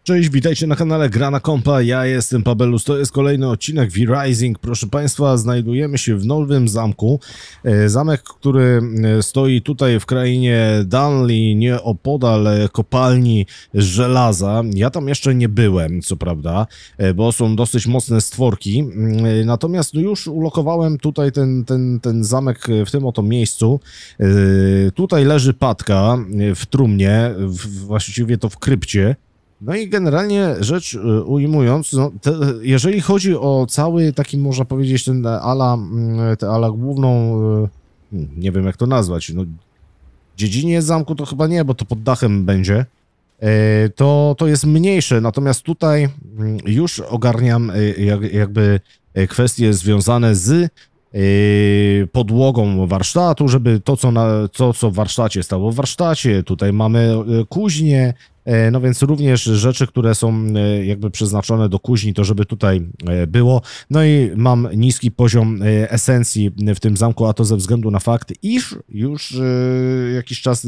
Cześć, witajcie na kanale Gra na Kompa, ja jestem Pabelus, to jest kolejny odcinek V-Rising. Proszę Państwa, znajdujemy się w nowym zamku. Zamek, który stoi tutaj w krainie Dunley, nieopodal kopalni żelaza. Ja tam jeszcze nie byłem, co prawda, bo są dosyć mocne stworki. Natomiast już ulokowałem tutaj ten zamek w tym oto miejscu. Tutaj leży Patka w trumnie, właściwie to w krypcie. No i generalnie rzecz ujmując, no, jeżeli chodzi o cały taki, można powiedzieć, tę ala główną, nie wiem jak to nazwać, no dziedziniec zamku to chyba nie, bo to pod dachem będzie, to jest mniejsze, natomiast tutaj już ogarniam jakby kwestie związane z podłogą warsztatu, żeby to, co w warsztacie stało w warsztacie, tutaj mamy kuźnię, no więc również rzeczy, które są jakby przeznaczone do kuźni, to żeby tutaj było. No i mam niski poziom esencji w tym zamku, a to ze względu na fakt, iż już jakiś czas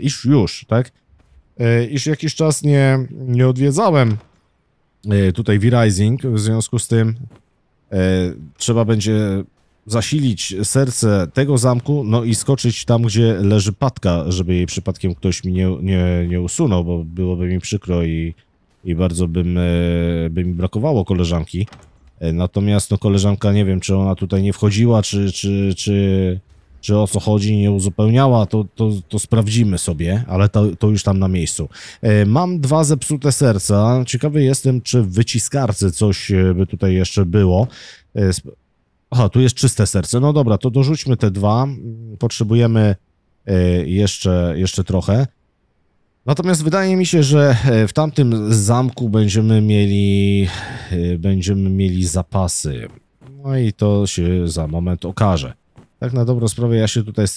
iż jakiś czas nie odwiedzałem tutaj V-Rising, w związku z tym trzeba będzie zasilić serce tego zamku, no i skoczyć tam, gdzie leży Patka, żeby jej przypadkiem ktoś mi nie usunął, bo byłoby mi przykro i bardzo by mi brakowało koleżanki. Natomiast no koleżanka, nie wiem, czy ona tutaj nie wchodziła, czy o co chodzi, nie uzupełniała, to sprawdzimy sobie, ale to już tam na miejscu. Mam 2 zepsute serca. Ciekawy jestem, czy w wyciskarce coś by tutaj jeszcze było. Aha, tu jest czyste serce. No dobra, to dorzućmy te 2. Potrzebujemy jeszcze trochę. Natomiast wydaje mi się, że w tamtym zamku będziemy mieli zapasy. No i to się za moment okaże. Tak na dobrą sprawę ja się tutaj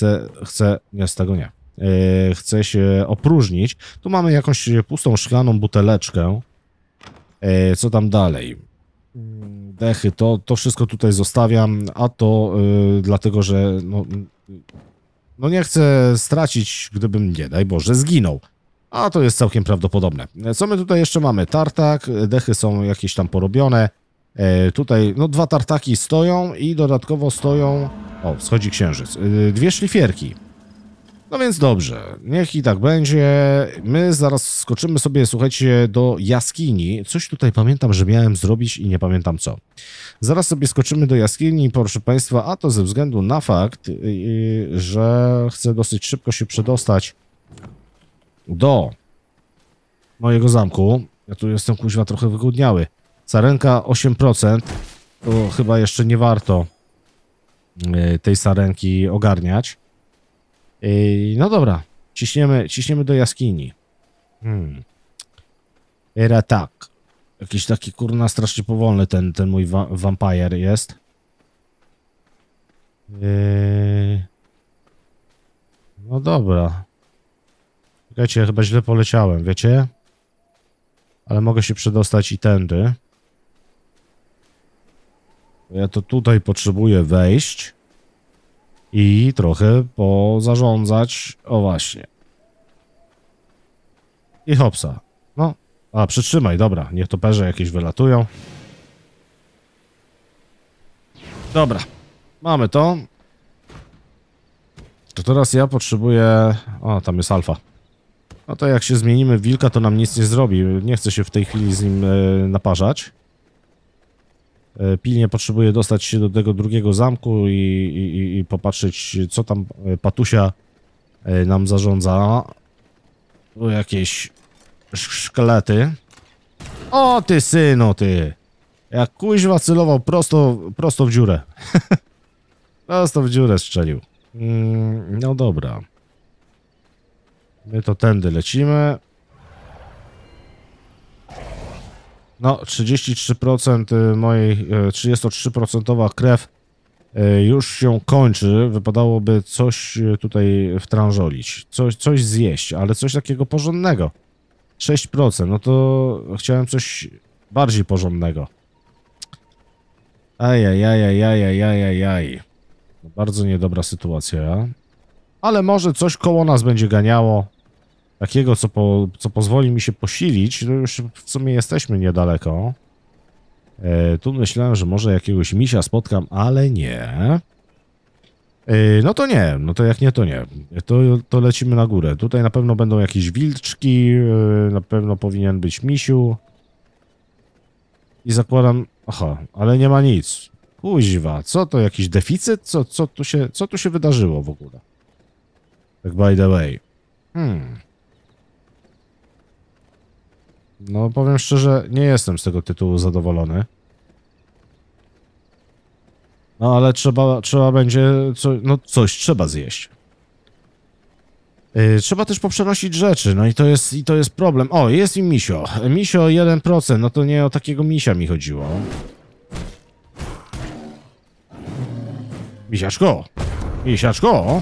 chcę się opróżnić. Tu mamy jakąś pustą szklaną buteleczkę. Co tam dalej? Dechy, to wszystko tutaj zostawiam, a to dlatego, że no nie chcę stracić, gdybym, nie daj Boże, zginął. A to jest całkiem prawdopodobne. Co my tutaj jeszcze mamy? Tartak, dechy są jakieś tam porobione. Tutaj, no 2 tartaki stoją i dodatkowo stoją... O, wschodzi księżyc. 2 szlifierki. No więc dobrze, niech i tak będzie. My zaraz skoczymy sobie, słuchajcie, do jaskini. Coś tutaj pamiętam, że miałem zrobić i nie pamiętam co. Zaraz sobie skoczymy do jaskini, proszę Państwa, a to ze względu na fakt, że chcę dosyć szybko się przedostać do mojego zamku. Ja tu jestem, kuźwa, trochę wygłodniały. Sarenka 8%. To chyba jeszcze nie warto tej sarenki ogarniać. No dobra, ciśniemy do jaskini. Era tak. Jakiś taki, kurna, strasznie powolny ten mój vampire jest. No dobra. Czekajcie, ja chyba źle poleciałem, wiecie? Ale mogę się przedostać i tędy. Ja to tutaj potrzebuję wejść. I trochę pozarządzać. O właśnie. I hopsa. No. A, przytrzymaj, dobra. Niech toperze jakieś wylatują. Dobra. Mamy to. To teraz ja potrzebuję... O, tam jest alfa. No to jak się zmienimy w wilka, to nam nic nie zrobi. Nie chcę się w tej chwili z nim naparzać. Pilnie potrzebuję dostać się do tego drugiego zamku i popatrzeć, co tam Patusia nam zarządza. Tu jakieś szkielety. O ty synu, ty! Jak kuźwa celował prosto w dziurę. Prosto w dziurę strzelił. No dobra. My to tędy lecimy. No, 33% mojej, 33% krew już się kończy. Wypadałoby coś tutaj wtrążolić. Coś zjeść, ale coś takiego porządnego. 6%, no to chciałem coś bardziej porządnego. Ajajajajajajajajaj. Bardzo niedobra sytuacja. Ale może coś koło nas będzie ganiało. takiego, co pozwoli mi się posilić, to już w sumie jesteśmy niedaleko. Tu myślałem, że może jakiegoś misia spotkam, ale nie. No to nie, no to jak nie, to nie. To lecimy na górę. Tutaj na pewno będą jakieś wilczki, na pewno powinien być misiu. I zakładam... Aha, ale nie ma nic. Kuźwa, co to, jakiś deficyt? Co tu się wydarzyło w ogóle? Tak by the way. No powiem szczerze, nie jestem z tego tytułu zadowolony. No ale trzeba będzie, coś trzeba zjeść. Trzeba też poprzenosić rzeczy, no i to jest problem. O, jest i misio. Misio 1%, no to nie o takiego misia mi chodziło. Misiaczko! Misiaczko!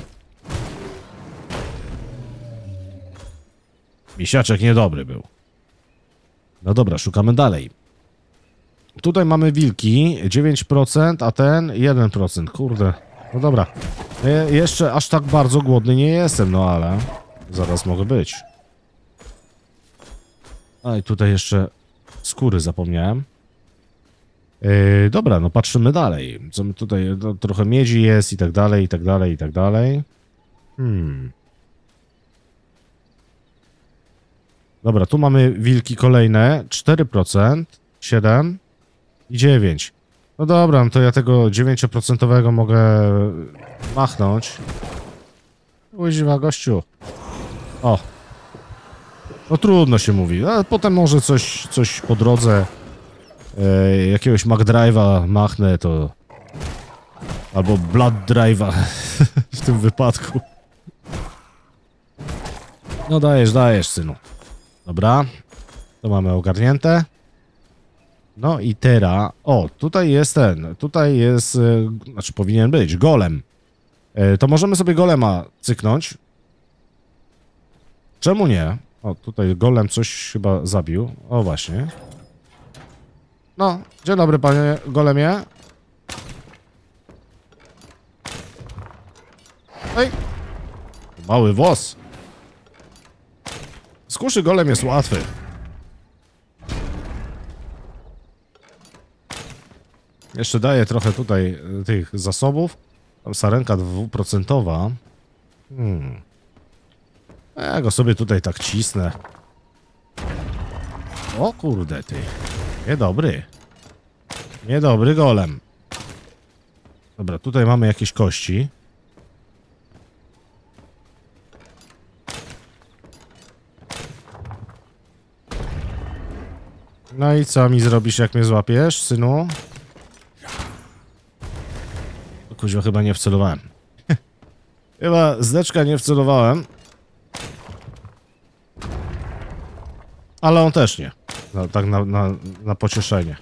Misiaczek niedobry był. No dobra, szukamy dalej. Tutaj mamy wilki, 9%, a ten 1%. Kurde, no dobra. Jeszcze aż tak bardzo głodny nie jestem, no ale zaraz mogę być. A i tutaj jeszcze skóry zapomniałem. Dobra, no patrzymy dalej. Co my tutaj, no, trochę miedzi jest i tak dalej, i tak dalej, i tak dalej. Dobra, tu mamy wilki kolejne, 4%, 7% i 9%. No dobra, no to ja tego 9% mogę machnąć. Łyziwa, gościu. O. No trudno się mówi, ale potem może coś po drodze, jakiegoś McDrive'a machnę, to... Albo Blood Drive'a w tym wypadku. No dajesz, synu. Dobra, to mamy ogarnięte. No i teraz... O, tutaj jest znaczy powinien być, golem. To możemy sobie golema cyknąć. Czemu nie? O, tutaj golem coś chyba zabił. O, właśnie. No, dzień dobry, panie golemie. Ej! Mały włos. Z kuszy golem jest łatwy. Jeszcze daję trochę tutaj tych zasobów. Tam sarenka 2%. Ja go sobie tutaj tak cisnę. O kurde ty. Niedobry. Niedobry golem. Dobra, tutaj mamy jakieś kości. No i co mi zrobisz, jak mnie złapiesz, synu? O kuźwa, chyba nie wcelowałem. Chyba zdeczka nie wcelowałem. Ale on też nie. No, tak na pocieszenie.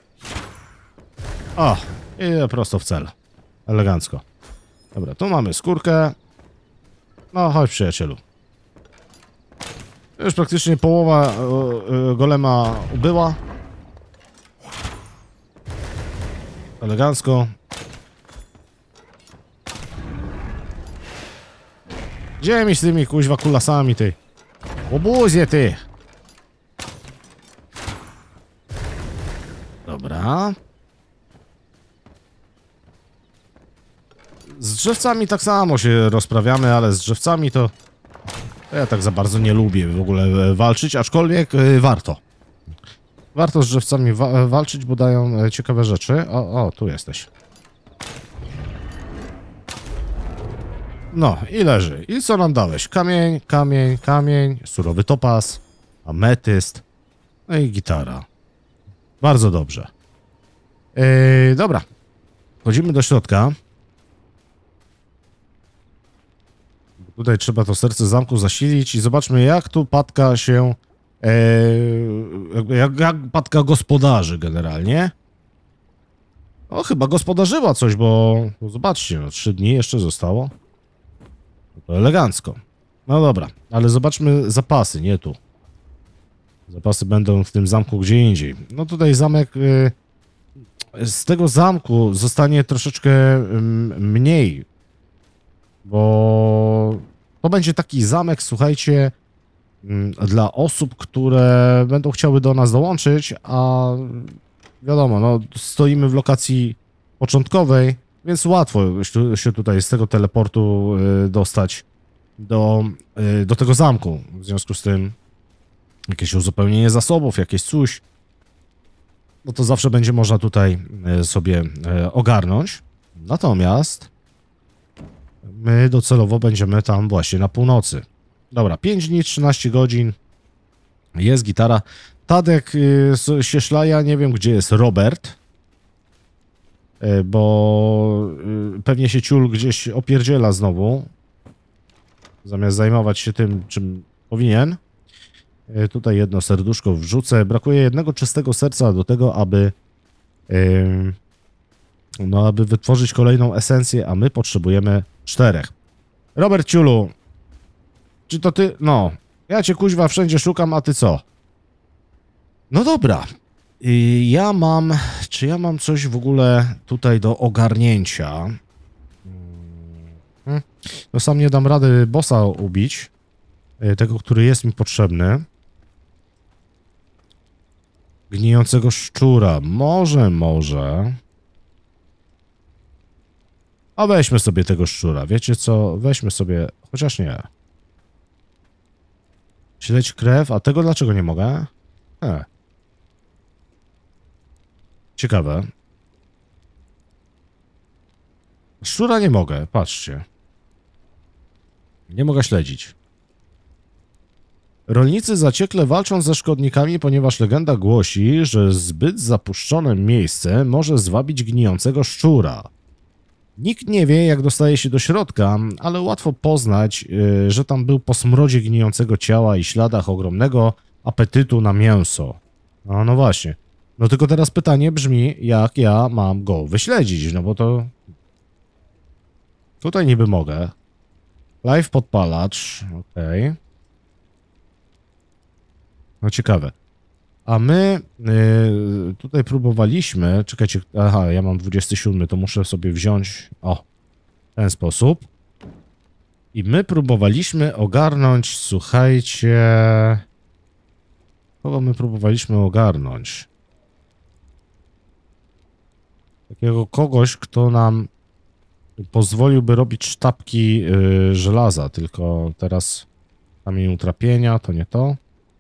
O! I prosto w cel. Elegancko. Dobra, tu mamy skórkę. No, chodź przyjacielu. Już praktycznie połowa golema ubyła. Elegancko. Gdzie mi z tymi kuźwa kulasami, ty? Obuzie, ty! Dobra. Z drzewcami tak samo się rozprawiamy, ale z drzewcami to ja tak za bardzo nie lubię w ogóle walczyć, aczkolwiek warto. Warto z drzewcami walczyć, bo dają ciekawe rzeczy. O, tu jesteś. No i leży. I co nam dałeś? Kamień, kamień, kamień, surowy topaz, ametyst, no i gitara. Bardzo dobrze. Dobra. Wchodzimy do środka. Tutaj trzeba to serce zamku zasilić i zobaczmy, jak tu Patka się... jak Patka gospodarzy generalnie. O, chyba gospodarzyła coś, bo zobaczcie, no 3 dni jeszcze zostało. To elegancko. No dobra, ale zobaczmy zapasy, nie tu. Zapasy będą w tym zamku gdzie indziej. No tutaj zamek... z tego zamku zostanie troszeczkę mniej. Bo to będzie taki zamek, słuchajcie, dla osób, które będą chciały do nas dołączyć, a wiadomo, no stoimy w lokacji początkowej, więc łatwo się tutaj z tego teleportu dostać do tego zamku. W związku z tym jakieś uzupełnienie zasobów, jakieś coś, no to zawsze będzie można tutaj sobie ogarnąć. Natomiast my docelowo będziemy tam właśnie na północy. Dobra, 5 dni, 13 godzin. Jest gitara. Tadek się szlaja, nie wiem gdzie jest Robert. Bo pewnie się ciul gdzieś opierdziela znowu. Zamiast zajmować się tym, czym powinien. Tutaj jedno serduszko wrzucę. Brakuje jednego czystego serca do tego, aby no, aby wytworzyć kolejną esencję, a my potrzebujemy 4. Robert Ciulu, czy to ty? No, ja cię kuźwa wszędzie szukam, a ty co? No dobra. Czy ja mam coś w ogóle tutaj do ogarnięcia? No sam nie dam rady bossa ubić. Tego, który jest mi potrzebny. Gnijącego szczura. Może. A weźmy sobie tego szczura. Wiecie co? Weźmy sobie... Chociaż nie. Śledź krew. A tego dlaczego nie mogę? Ciekawe. Szczura nie mogę. Patrzcie. Nie mogę śledzić. Rolnicy zaciekle walczą ze szkodnikami, ponieważ legenda głosi, że zbyt zapuszczone miejsce może zwabić gnijącego szczura. Nikt nie wie, jak dostaje się do środka, ale łatwo poznać, że tam był po smrodzie gnijącego ciała i śladach ogromnego apetytu na mięso. No właśnie. No tylko teraz pytanie brzmi, jak ja mam go wyśledzić, no bo to... Tutaj niby mogę. Live podpalacz, okej. No ciekawe. A my tutaj próbowaliśmy... Czekajcie, aha, ja mam 27, to muszę sobie wziąć... O, w ten sposób. I my próbowaliśmy ogarnąć, słuchajcie... Kogo my próbowaliśmy ogarnąć? Takiego kogoś, kto nam pozwoliłby robić sztabki żelaza, tylko teraz kamień utrapienia, to nie to.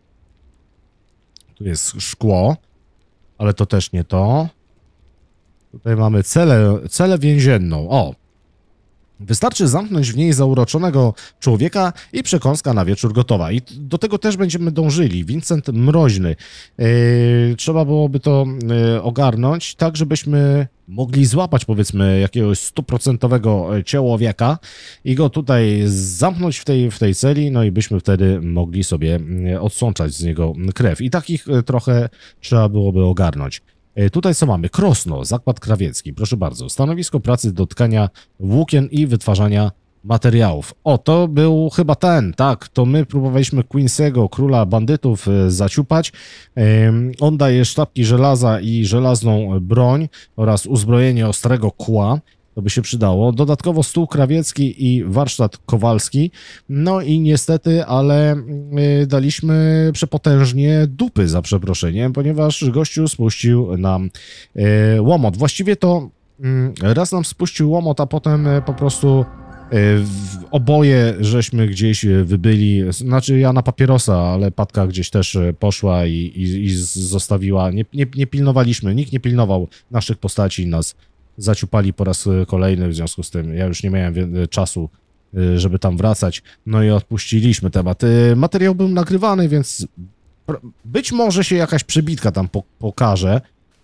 Tu jest szkło, ale to też nie to. Tutaj mamy celę więzienną. O! Wystarczy zamknąć w niej zauroczonego człowieka i przekąska na wieczór gotowa. I do tego też będziemy dążyli. Vincent Mroźny. Trzeba byłoby to ogarnąć, tak żebyśmy mogli złapać, powiedzmy, jakiegoś 100% człowieka i go tutaj zamknąć w tej celi, no i byśmy wtedy mogli sobie odsączać z niego krew. I takich trochę trzeba byłoby ogarnąć. Tutaj co mamy? Krosno, zakład krawiecki. Proszę bardzo. Stanowisko pracy do tkania włókien i wytwarzania materiałów. O, to był chyba ten, tak. To my próbowaliśmy Quincy'ego, króla bandytów, zaciupać. On daje sztabki żelaza i żelazną broń oraz uzbrojenie ostrego kła. To by się przydało. Dodatkowo stół krawiecki i warsztat kowalski. No i niestety, ale daliśmy przepotężnie dupy, za przeproszeniem, ponieważ gościu spuścił nam łomot. Właściwie to raz nam spuścił łomot, a potem po prostu oboje żeśmy gdzieś wybyli. Znaczy ja na papierosa, ale Patka gdzieś też poszła i zostawiła. Nie pilnowaliśmy, nikt nie pilnował naszych postaci i nas zaciupali po raz kolejny, w związku z tym ja już nie miałem czasu, żeby tam wracać, no i odpuściliśmy temat. Materiał był nagrywany, więc być może się jakaś przebitka tam pokaże,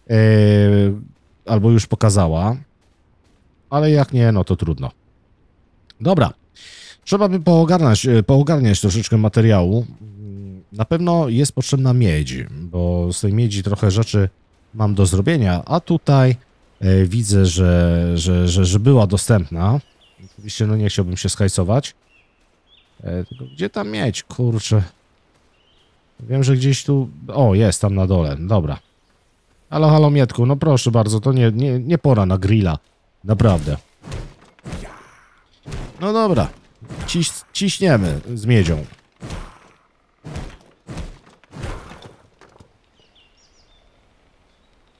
albo już pokazała, ale jak nie, no to trudno. Dobra, trzeba by poogarniać troszeczkę materiału. Na pewno jest potrzebna miedź, bo z tej miedzi trochę rzeczy mam do zrobienia, a tutaj widzę, że była dostępna. Oczywiście no nie chciałbym się skajcować. Tylko gdzie tam mieć? Kurczę. Wiem, że gdzieś tu... O, jest tam na dole. Dobra. Halo, halo Mietku, no proszę bardzo, to nie pora na grilla. Naprawdę. No dobra. Ciśniemy z miedzią.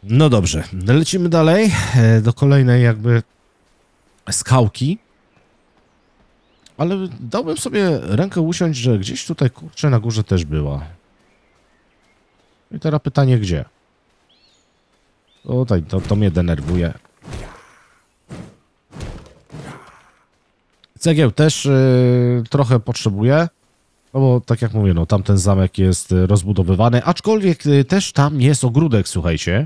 No dobrze, lecimy dalej do kolejnej jakby skałki. Ale dałbym sobie rękę usiąść, że gdzieś tutaj, kurczę, na górze też była. I teraz pytanie, gdzie? Tutaj, to mnie denerwuje. Cegieł też trochę potrzebuję. No bo tak jak mówię, no tamten zamek jest rozbudowywany, aczkolwiek też tam jest ogródek, słuchajcie.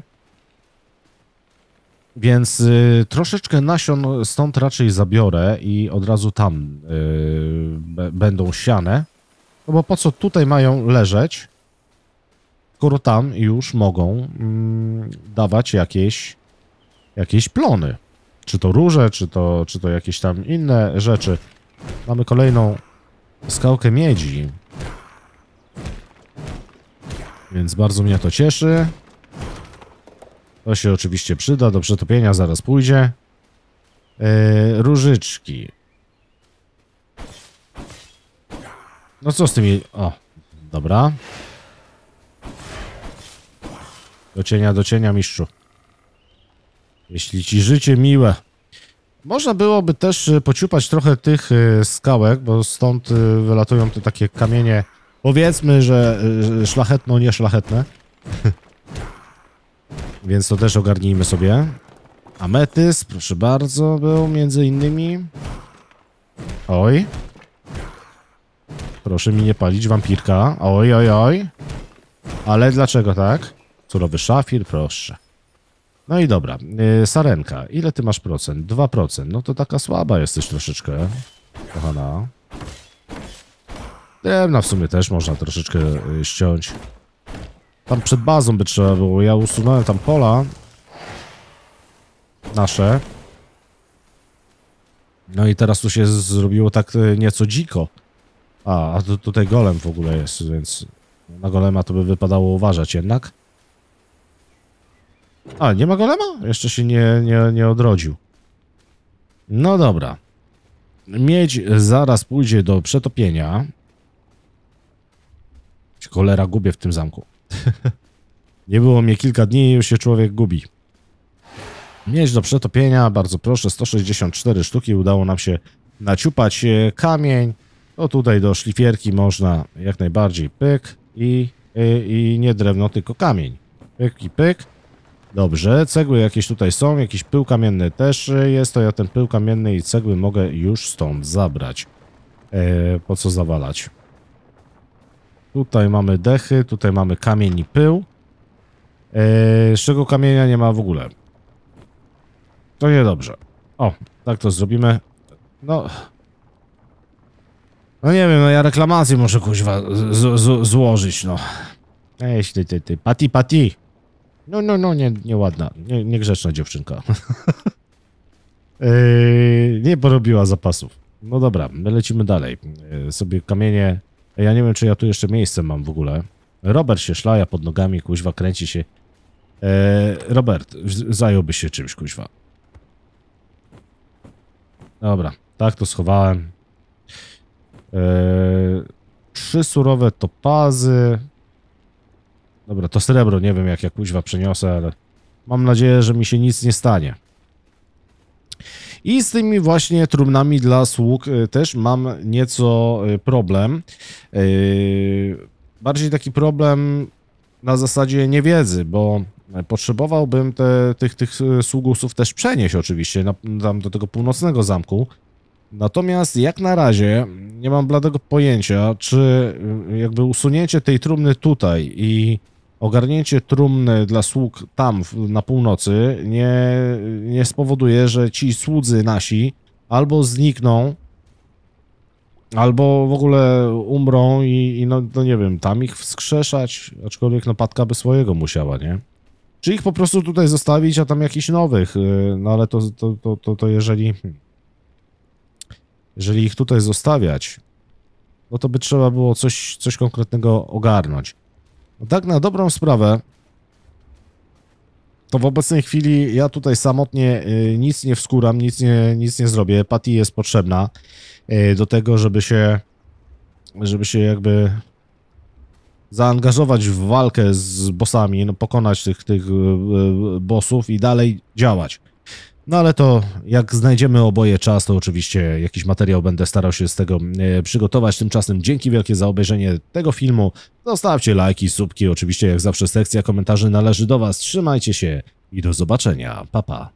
Więc troszeczkę nasion stąd raczej zabiorę i od razu tam będą siane. No bo po co tutaj mają leżeć, skoro tam już mogą dawać jakieś plony. Czy to róże, czy to jakieś tam inne rzeczy. Mamy kolejną skałkę miedzi. Więc bardzo mnie to cieszy. To się oczywiście przyda, do przetopienia zaraz pójdzie. Różyczki. No co z tymi... O, dobra. Do cienia, mistrzu. Jeśli ci życie miłe. Można byłoby też pociupać trochę tych skałek, bo stąd wylatują te takie kamienie, powiedzmy, że szlachetno-nieszlachetne. Więc to też ogarnijmy sobie. Ametyst, proszę bardzo, był między innymi. Oj. Proszę mi nie palić, wampirka. Oj, oj, oj. Ale dlaczego tak? Surowy szafir, proszę. No i dobra. Sarenka, ile ty masz procent? 2%. No to taka słaba jesteś troszeczkę, kochana. Drewna w sumie też można troszeczkę ściąć. Tam przed bazą by trzeba było. Ja usunąłem tam pola nasze. No i teraz tu się zrobiło tak nieco dziko. A tutaj golem w ogóle jest, więc na golema to by wypadało uważać jednak. A, nie ma golema? Jeszcze się nie odrodził. No dobra. Miedź zaraz pójdzie do przetopienia. Cholera, gubię w tym zamku. Nie było mnie kilka dni i już się człowiek gubi. Miedź do przetopienia, bardzo proszę, 164 sztuki. Udało nam się naciupać kamień. To tutaj do szlifierki można jak najbardziej pyk i nie drewno, tylko kamień. Pyk i pyk. Dobrze, cegły jakieś tutaj są, jakiś pył kamienny też jest, to ja ten pył kamienny i cegły mogę już stąd zabrać. Po co zawalać? Tutaj mamy dechy, tutaj mamy kamień i pył. Z czego kamienia nie ma w ogóle. To niedobrze. O, tak to zrobimy. No nie wiem, no ja reklamację muszę kuźwa złożyć, no. Jeśli ty, Pati. No, nieładna, niegrzeczna dziewczynka. Nie porobiła zapasów. No dobra, my lecimy dalej. Sobie kamienie... Ja nie wiem, czy ja tu jeszcze miejsce mam w ogóle. Robert się szlaja pod nogami, kuźwa, kręci się. Robert, zająłbyś się czymś, kuźwa. Dobra, tak to schowałem. 3 surowe topazy. Dobra, to srebro, nie wiem jak ja kuźwa przeniosę, ale mam nadzieję, że mi się nic nie stanie. I z tymi właśnie trumnami dla sług też mam nieco problem. Bardziej taki problem na zasadzie niewiedzy, bo potrzebowałbym tych sługusów też przenieść oczywiście tam do tego północnego zamku. Natomiast jak na razie nie mam bladego pojęcia, czy jakby usunięcie tej trumny tutaj i ogarnięcie trumny dla sług tam na północy nie spowoduje, że ci słudzy nasi albo znikną, albo w ogóle umrą i no nie wiem, tam ich wskrzeszać, aczkolwiek no Patka by swojego musiała, nie? Czy ich po prostu tutaj zostawić, a tam jakichś nowych, no ale to jeżeli ich tutaj zostawiać, no to by trzeba było coś konkretnego ogarnąć. No tak na dobrą sprawę, to w obecnej chwili ja tutaj samotnie nic nie wskuram, nic nie zrobię. Patty jest potrzebna do tego, żeby się jakby zaangażować w walkę z bossami, no pokonać tych bossów i dalej działać. No ale to jak znajdziemy oboje czas, to oczywiście jakiś materiał będę starał się z tego przygotować. Tymczasem dzięki wielkie za obejrzenie tego filmu. Zostawcie lajki, subki, oczywiście jak zawsze sekcja komentarzy należy do Was. Trzymajcie się i do zobaczenia. Pa, pa.